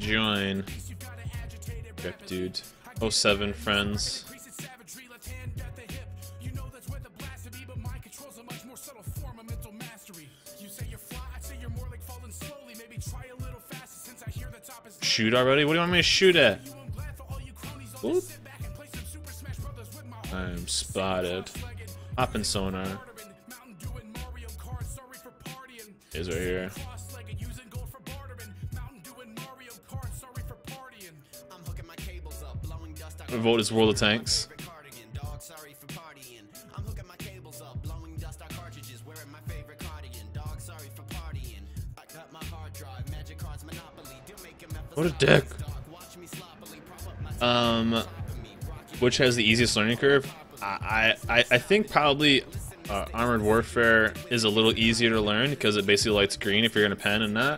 join. Rip, dude. 07 friends. Shoot already? What do you want me to shoot at? Oop. I'm spotted. Hopping sonar. Is right here. My vote is World of Tanks. What a dick. Which has the easiest learning curve? I think probably Armored Warfare is a little easier to learn because it basically lights green if you're in a pen and not.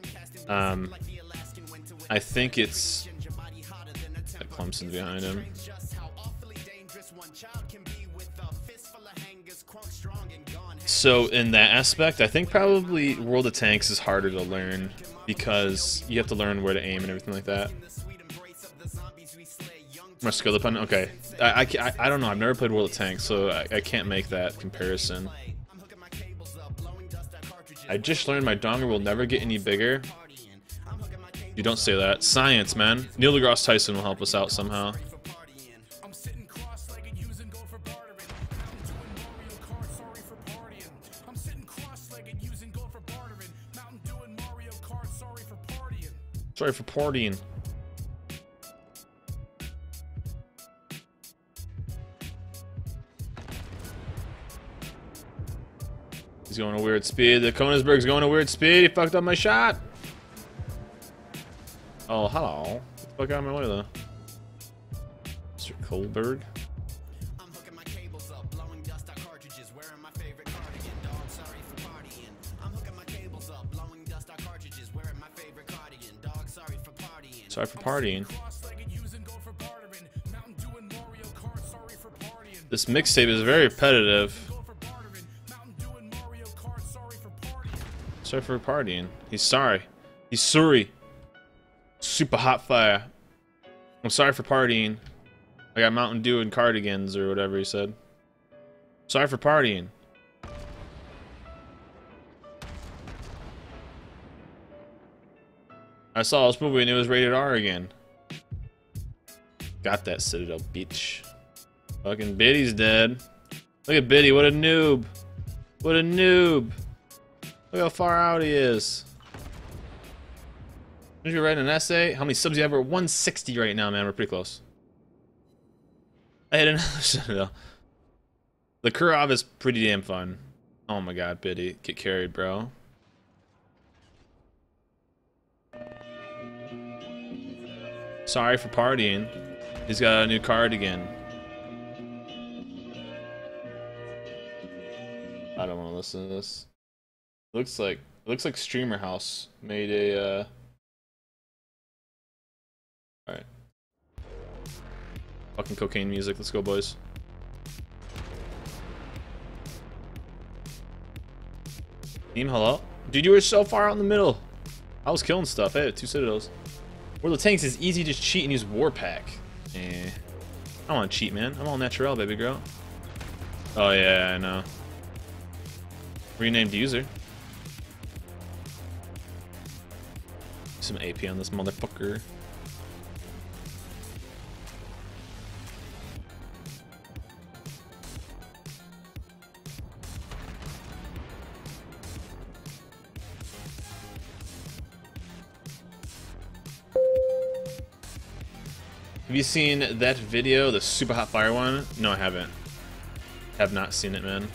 I think it's Clemson's behind him. So in that aspect, I think probably World of Tanks is harder to learn because you have to learn where to aim and everything like that. More skill dependent? Okay. I don't know. I've never played World of Tanks, so I can't make that comparison. I just learned my donger will never get any bigger. You don't say that. Science, man. Neil deGrasse Tyson will help us out somehow. Sorry for partying. He's going a weird speed. The Konigsberg's going a weird speed. He fucked up my shot. Oh, hello. Get the fuck out of my way, though. Mr. Kohlberg. Sorry for partying. This mixtape is very repetitive. Sorry for partying. He's sorry. He's sorry. Super hot fire. I'm sorry for partying. I got Mountain Dew and cardigans or whatever he said. Sorry for partying. I saw this movie and it was rated R again. Got that Citadel bitch. Fucking Biddy's dead. Look at Biddy, what a noob. What a noob. Look how far out he is. Did you write an essay? How many subs you have? We're 160 right now, man. We're pretty close. I hit another Citadel. The Kirov is pretty damn fun. Oh my god, Biddy. Get carried, bro. Sorry for partying. He's got a new cardigan. I don't want to listen to this. Looks like Streamer House made a Alright. Fucking cocaine music, let's go boys. Team, hello? Dude, you were so far out in the middle. I was killing stuff. Hey, 2 Citadels. World of Tanks is easy, just cheat and use Warpack. Eh. I don't want to cheat, man. I'm all natural, baby girl. Oh yeah, I know. Renamed user. Some AP on this motherfucker. Have you seen that video, the super hot fire one? No, I haven't. Have not seen it, man.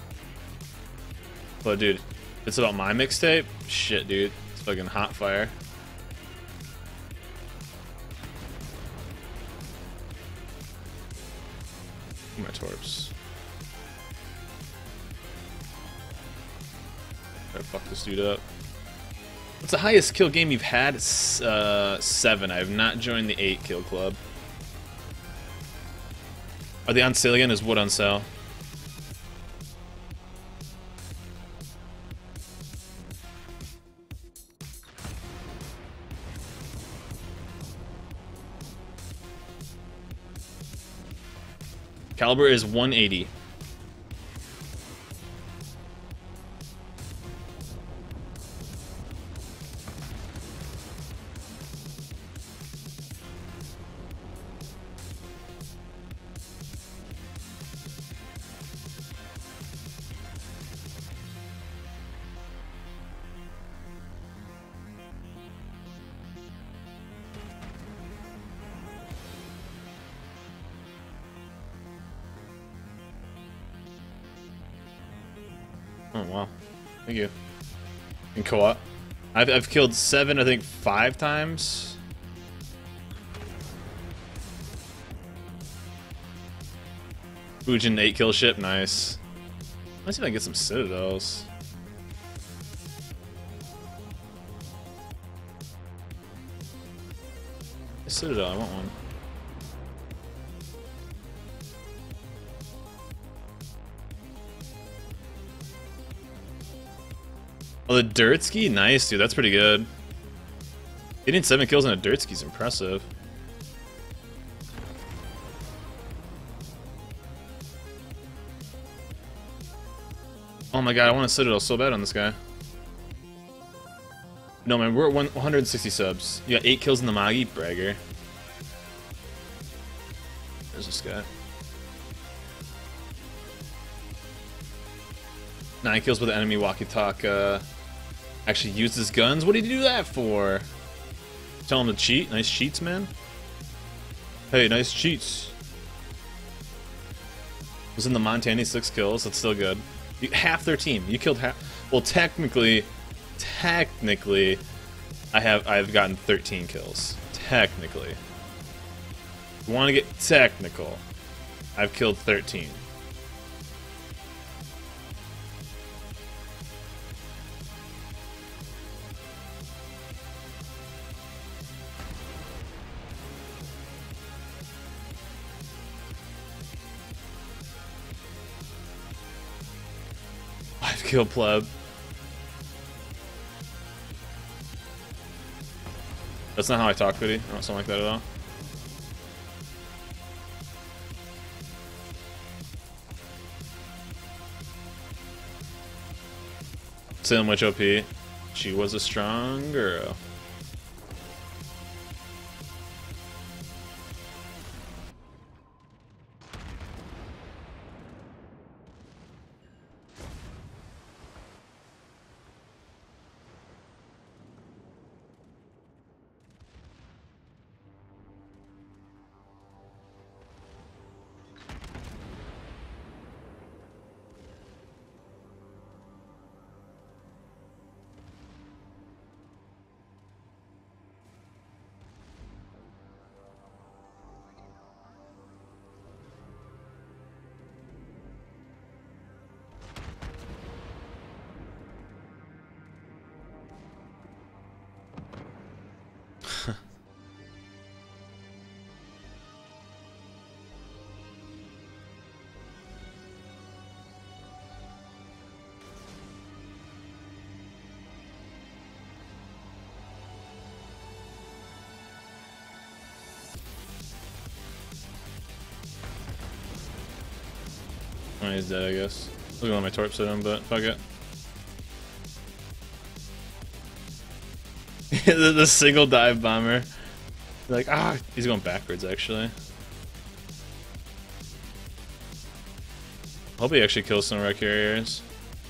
But dude, it's about my mixtape? Shit, dude. It's fucking hot fire. My torps. Try to fuck this dude up. What's the highest kill game you've had? 7. I have not joined the 8 kill club. Are they on sale again? Is wood on sale? Caliber is 180. Oh wow, thank you. In co-op, I've killed 7, I think 5 times. Fujin 8 kill ship, nice. Let's see if I can get some citadels. A citadel, I want one. Oh, the dirt ski? Nice, dude. That's pretty good. Getting 7 kills on a dirt ski is impressive. Oh my god, I want a citadel so bad on this guy. No, man, we're at 160 subs. You got 8 kills in the Magi? Bragger. There's this guy. 9 kills with the enemy walkie-talkie. Actually uses guns? What did he do that for? Tell him to cheat? Nice cheats, man. Hey, nice cheats. Was in the Montana 6 kills. That's still good. Half their team. You killed half. Well, technically, I've gotten 13 kills. Technically. If you want to get technical, I've killed 13. I've killed pleb. That's not how I talk, Biddy. I don't sound like that at all. Salem Witch OP. She was a strong girl. Oh, he's dead, I guess. I was gonna let my torps hit him, but fuck it. the single dive bomber. Like, ah, he's going backwards, actually. Hope he actually kills some of our carriers.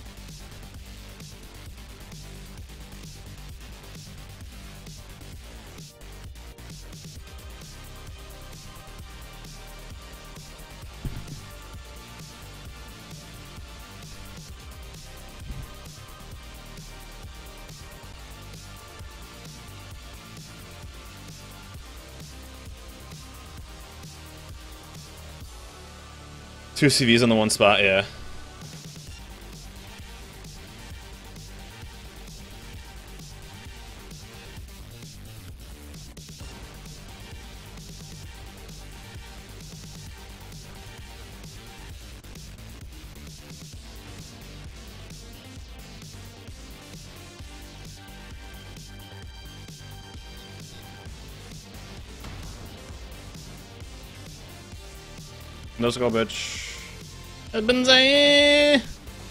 Two CVs on the one spot, yeah. No skull, bitch. Banzai!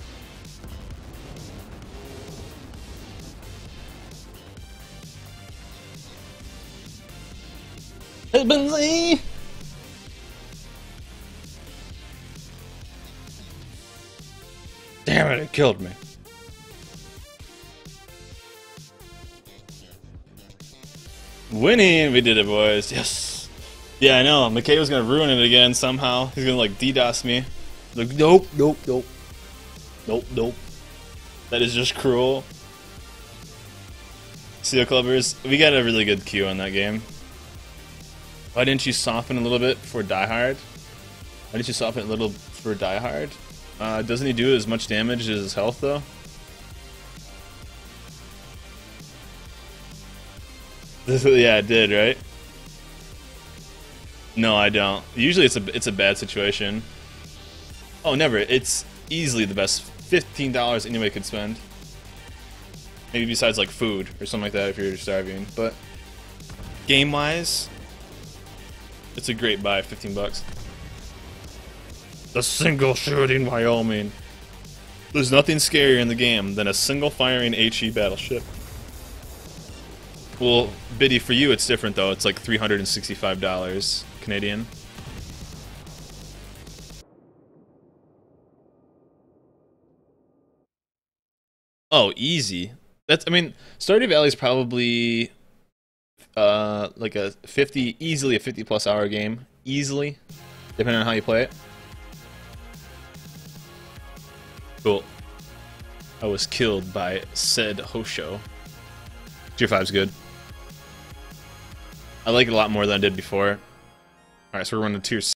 Banzai! Damn it, it killed me. Winning! We did it, boys. Yes! Yeah, I know. McKay was gonna ruin it again somehow. He's gonna, like, DDoS me. Like, nope, nope, nope. Nope, nope. That is just cruel. Seal Clubbers, we got a really good queue on that game. Why didn't you soften a little bit for Die Hard? Why didn't you soften a little for Die Hard? Doesn't he do as much damage as his health, though? Yeah, it did, right? No, I don't. Usually it's a bad situation. Oh, never. It's easily the best $15 anybody could spend. Maybe besides like food or something like that if you're starving. But game-wise, it's a great buy, 15 bucks. The single shooting Wyoming. There's nothing scarier in the game than a single firing HE battleship. Well, Biddy, for you it's different though. It's like $365 Canadian. Oh, easy. I mean, Stardew Valley is probably like a 50, easily a 50 plus hour game. Easily. Depending on how you play it. Cool. I was killed by said hosho. Tier 5's good. I like it a lot more than I did before. Alright, so we're running to tier 6.